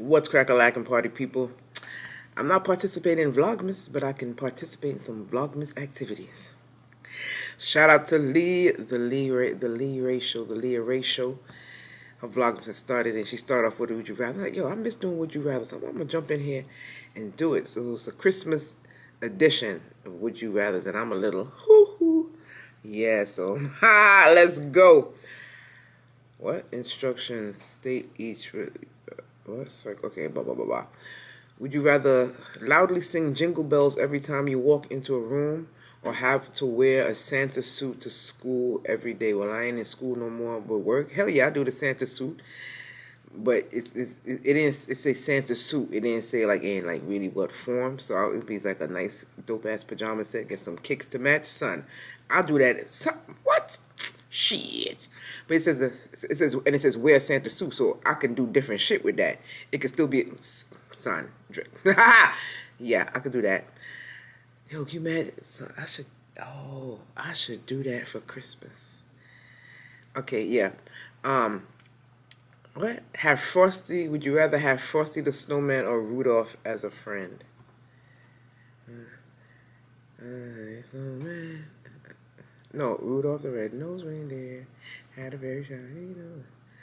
What's crack-a-lackin' party people? I'm not participating in Vlogmas, but I can participate in some Vlogmas activities. Shout out to Lee, the Leah ratio. Her Vlogmas has started, and she started off with Would You Rather. Like, yo, I miss doing Would You Rather, so I'm gonna jump in here and do it. So it's a Christmas edition of Would You Rather, and I'm a little hoo-hoo. Yeah, so let's go. What instructions state each? What? Okay, blah, blah, blah, blah. Would you rather loudly sing jingle bells every time you walk into a room or have to wear a Santa suit to school every day? Well, I ain't in school no more, but work. Hell yeah, I do the Santa suit. But it say Santa suit. It didn't say like in like really what form. So it'd be like a nice dope ass pajama set. Get some kicks to match. Son, I'll do that. Son, what? Shit. But it says wear a Santa suit, so I can do different shit with that. It can still be son. Yeah, I could do that. Yo, you mad? So I should do that for Christmas. Okay, yeah. What? Have Frosty, would you rather have Frosty the Snowman or Rudolph as a friend? No, Rudolph the Red-Nosed Reindeer had a very shiny nose.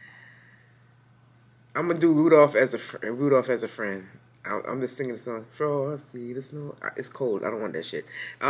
I'm gonna do Rudolph as a friend. I'm just singing the song. Frosty the Snow. It's cold. I don't want that shit.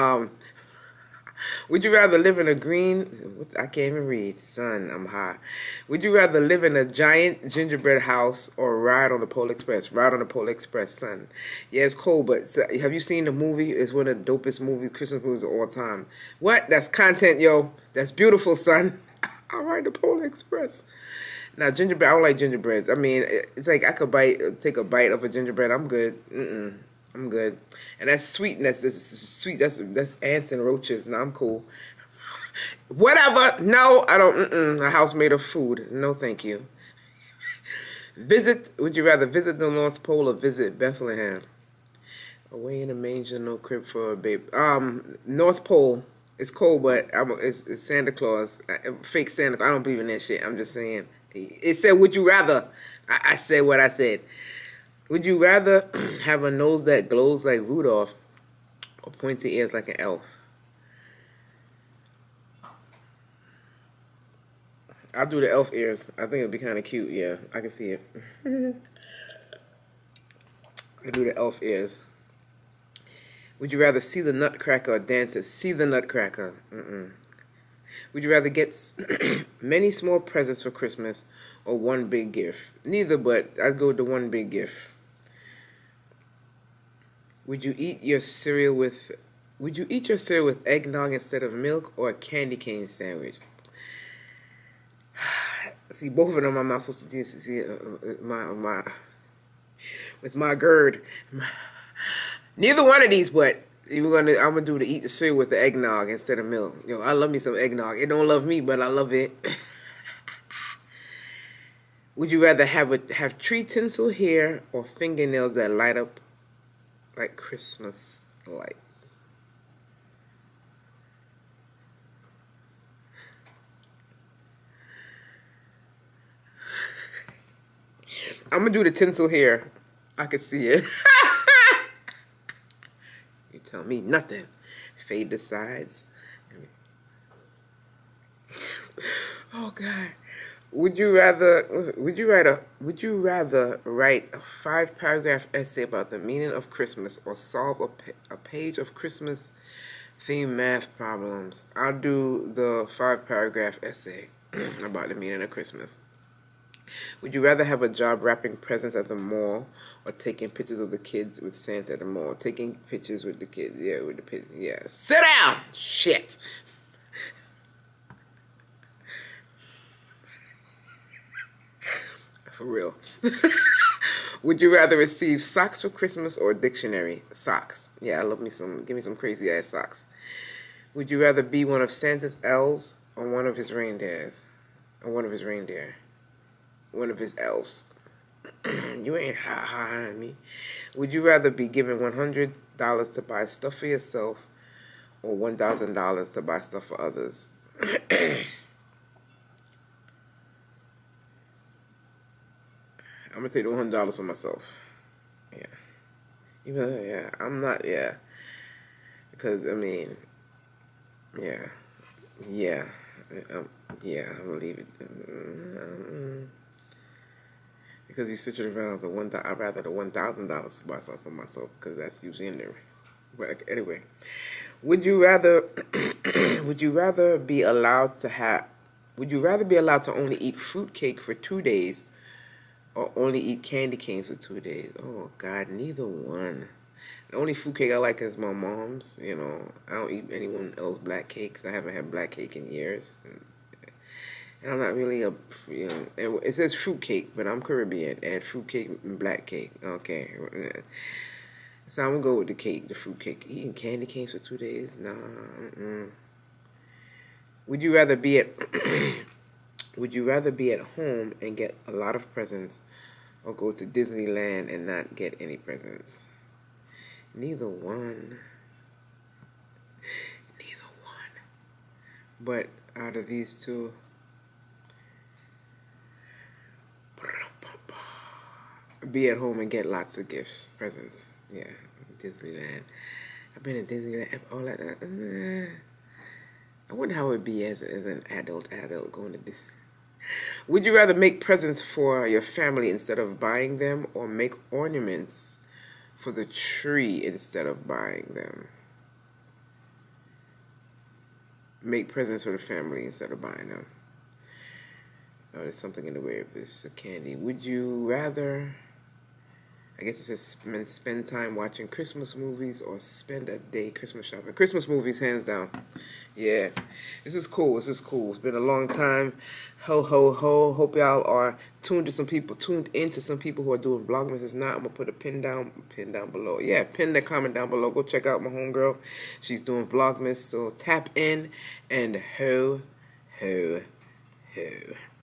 Would you rather live in a green? I can't even read. Son, I'm high. Would you rather live in a giant gingerbread house or ride on the Polar Express? Ride on the Polar Express, son. Yeah, it's cold, but have you seen the movie? It's one of the dopest movies, Christmas movies of all time. What? That's content, yo. That's beautiful, son. I'll ride the Polar Express. Now, gingerbread, I don't like gingerbreads. I mean, it's like I could take a bite of a gingerbread. I'm good. I'm good. And that's sweet. That's sweet. That's ants and roaches. No, I'm cool. Whatever. No, I don't. A house made of food. No, thank you. Would you rather visit the North Pole or visit Bethlehem? Away in a manger, no crib for a babe. North Pole. It's cold, but it's Santa Claus. Fake Santa. I don't believe in that shit. I'm just saying. It said, would you rather? I said what I said. Would you rather have a nose that glows like Rudolph or pointy ears like an elf? I'll do the elf ears. I think it'd be kind of cute. Yeah, I can see it. I'll do the elf ears. Would you rather see the Nutcracker or dance it? See the Nutcracker. Would you rather get many small presents for Christmas or one big gift? Neither, but I'd go with the one big gift. Would you eat your cereal with eggnog instead of milk or a candy cane sandwich? See, both of them I'm not supposed to see with my GERD. Neither one of these, but I'm gonna do eat the cereal with the eggnog instead of milk. Yo, I love me some eggnog. It don't love me, but I love it. Would you rather have tree tinsel hair or fingernails that light up like Christmas lights? I'm gonna do the tinsel hair. I can see it. You tell me nothing. Fade the sides. Oh God. Would you rather write a 5-paragraph essay about the meaning of Christmas or solve a page of Christmas themed math problems? I'll do the 5-paragraph essay about the meaning of Christmas. Would you rather have a job wrapping presents at the mall or taking pictures of the kids with Santa at the mall? Taking pictures with the kids, yeah, with the kids, yeah. Sit down, shit. For real. Would you rather receive socks for Christmas or a dictionary? Socks. Yeah, I love me some. Give me some crazy ass socks. Would you rather be one of Santa's elves or one of his reindeers? Or one of his reindeer? One of his elves. You ain't high on me. Would you rather be given $100 to buy stuff for yourself or $1,000 to buy stuff for others? I'm gonna take the $100 for myself. Yeah. Even though, yeah, I'm not, yeah. Because, I mean, yeah. Yeah. Yeah, I'm gonna leave it. Because you switch it around, I'd rather the $1,000 to buy something for myself, because that's usually in there. But anyway, would you rather, would you rather be allowed to only eat fruitcake for 2 days, or only eat candy canes for 2 days? Oh God, neither one. The only fruitcake I like is my mom's. You know, I don't eat anyone else black cakes. I haven't had black cake in years. And I'm not really a, you know, it says fruitcake, but I'm Caribbean. Add fruitcake and black cake. Okay. So I'm going to go with the cake, the fruitcake. Eating candy canes for 2 days? Nah. Would you rather be at would you rather be at home and get a lot of presents, or go to Disneyland and not get any presents? Neither one. Neither one. But out of these two, be at home and get lots of gifts, presents. Yeah, Disneyland. I've been to Disneyland. All that. I wonder how it would be as an adult going to Disney. Would you rather make presents for your family instead of buying them, or make ornaments for the tree instead of buying them? Make presents for the family instead of buying them. Oh, there's something in the way of this candy. Would you rather, I guess it says spend time watching Christmas movies, or spend a day Christmas shopping? Christmas movies, hands down. Yeah. This is cool. This is cool. It's been a long time. Ho, ho, ho. Hope y'all are tuned into some people who are doing Vlogmas. If not, I'm going to put a pin down below. Yeah, pin the comment down below. Go check out my homegirl. She's doing Vlogmas. So tap in and ho, ho, ho.